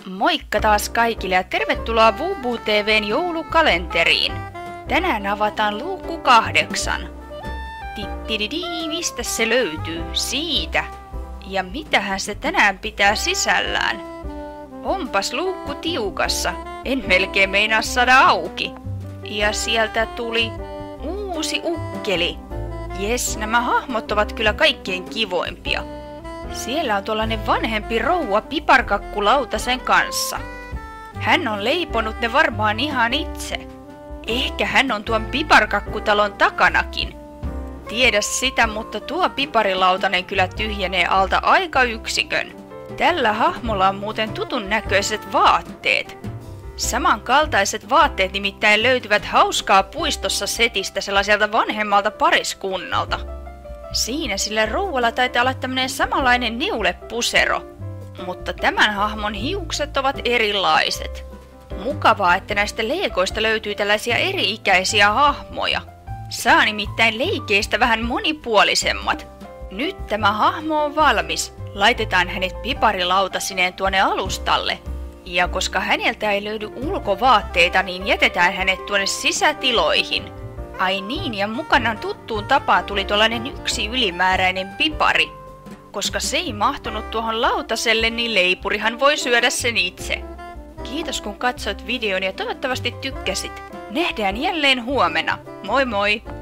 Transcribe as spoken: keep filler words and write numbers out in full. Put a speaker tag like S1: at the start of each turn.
S1: Moikka taas kaikille ja tervetuloa Bubu T V:n joulukalenteriin. Tänään avataan luukku kahdeksan. Tittididi, mistä se löytyy? Siitä. Ja mitähän se tänään pitää sisällään? Onpas luukku tiukassa, en melkein meinaa saada auki. Ja sieltä tuli uusi ukkeli. Jes, nämä hahmot ovat kyllä kaikkein kivoimpia. Siellä on tuollainen vanhempi rouva piparkakkulautasen kanssa. Hän on leiponut ne varmaan ihan itse. Ehkä hän on tuon piparkakkutalon takanakin. Tiedä sitä, mutta tuo piparilautanen kyllä tyhjenee alta aika yksikön. Tällä hahmolla on muuten tutun näköiset vaatteet. Samankaltaiset vaatteet nimittäin löytyvät Hauskaa puistossa setistä sellaiselta vanhemmalta pariskunnalta. Siinä sillä rouvalla taitaa olla tämmönen samanlainen niulepusero, mutta tämän hahmon hiukset ovat erilaiset. Mukavaa, että näistä leikoista löytyy tällaisia eri-ikäisiä hahmoja. Saa nimittäin leikeistä vähän monipuolisemmat. Nyt tämä hahmo on valmis. Laitetaan hänet piparilautasineen tuonne alustalle. Ja koska häneltä ei löydy ulkovaatteita, niin jätetään hänet tuonne sisätiloihin. Ai niin, ja mukanaan tuttuun tapaan tuli tuollainen yksi ylimääräinen pipari. Koska se ei mahtunut tuohon lautaselle, niin leipurihan voi syödä sen itse. Kiitos kun katsoit videon ja toivottavasti tykkäsit. Nähdään jälleen huomenna. Moi moi!